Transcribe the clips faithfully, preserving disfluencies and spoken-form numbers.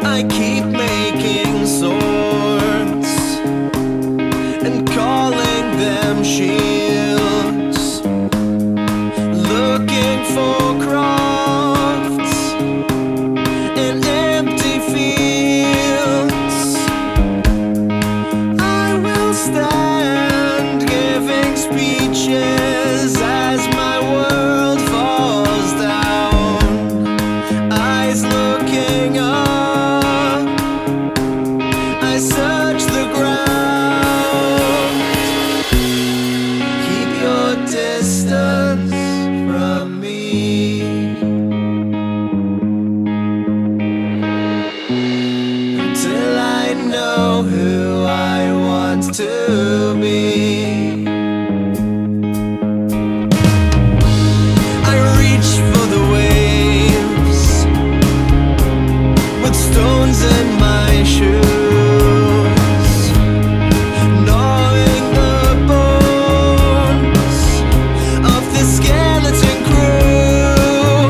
I keep making swords and calling them shields, looking for crafts in empty fields. I will stand giving speeches as my world falls down, eyes looking up, I search the ground. Keep your distance from me until I know who I want to be. I reach for the waves with stones in my shoes, gnawing the bones of the skeleton crew,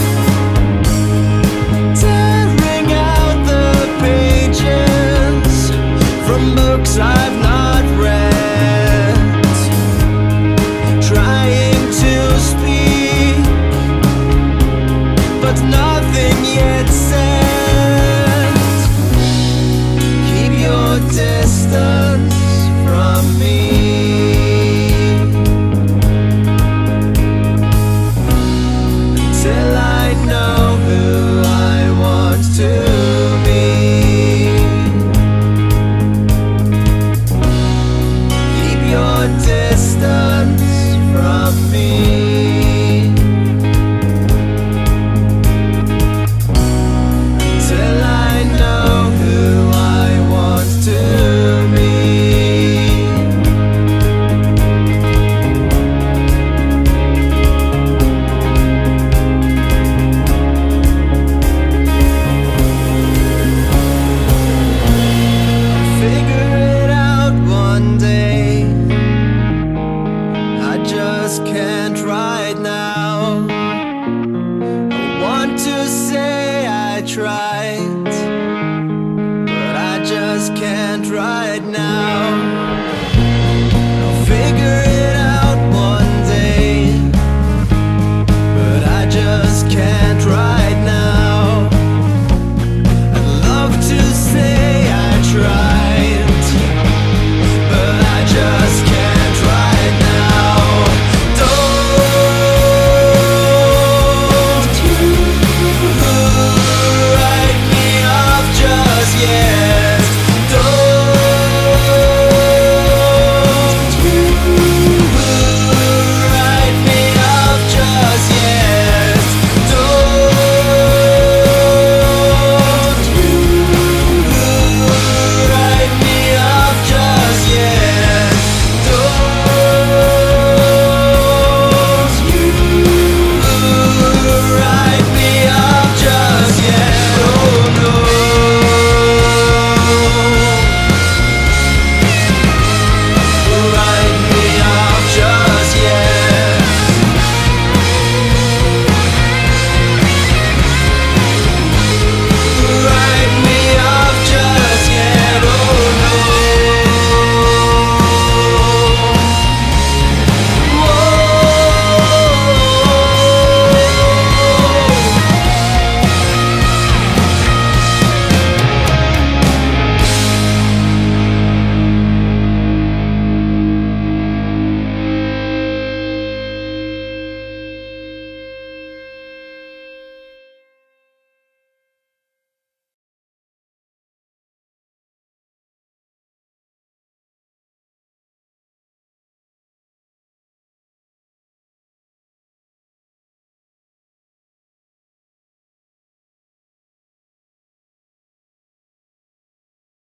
tearing out the pages from books I've not read, trying to speak, but nothing yet said. Keep your distance from me till I know who I want to be. Keep your distance from me till I know who I want to be. I'll figure it out one day, I just can't right now. I want to say I tried,